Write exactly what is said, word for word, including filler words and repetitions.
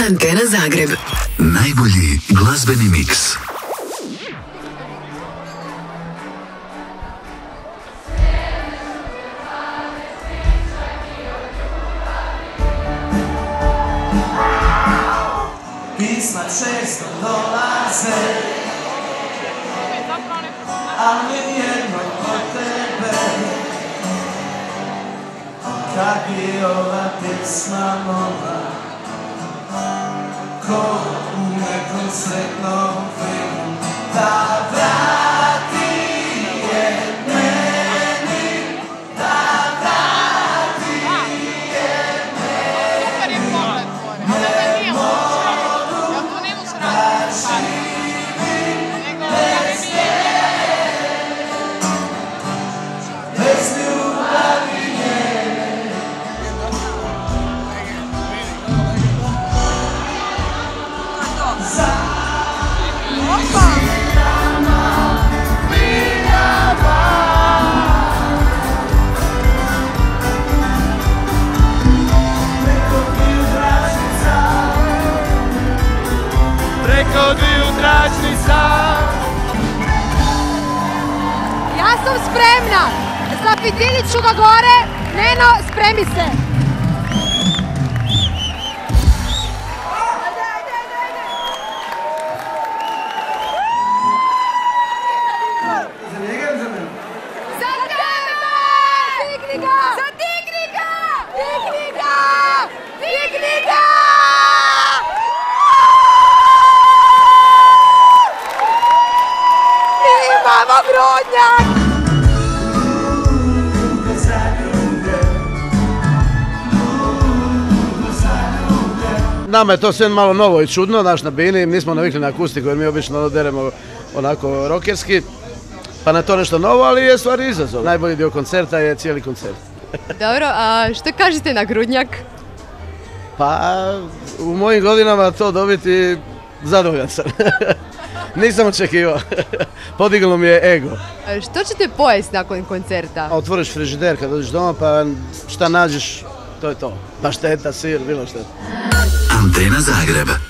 Antena Zagreb. Najbolji glazbeni miks. Pisma često dolaze, ali nijedno od tebe. Kad bi ova pisma mogla, ko u nekom sretnom filmu, da vrati je meni, da vrati je meni. Super je pogled tvore, ali da nije moguće. Ja to ne mogu raditi. Nego ja ne mi je. Bez ljubavi njene. Za milijama, milijama. Preko dviju tračnica, preko dviju tračnica. Ja sam spremna! Zapitinit ću ga gore! Neno, spremi se! Za njega ili za mene? Za tebe! Digni ga! Zadigni ga! Digni ga! Digni ga! Imamo grudnjak! Nama je to sve malo novo i čudno, naš na bini, nismo navikli na akustiku jer mi obično ono deremo onako rokerski, pa na to nešto novo, ali je stvari izazov. Najbolji dio koncerta je cijeli koncert. Dobro, a što kažete na grudnjak? Pa u mojim godinama to dobiti zadovoljan sam. Nisam očekivao. Podiglo mi je ego. Što ćete pojesti nakon koncerta? Otvoriš frižider kad dođeš doma pa šta nađeš, to je to. Pašteta, sir, bilo što. Antena Zagreb.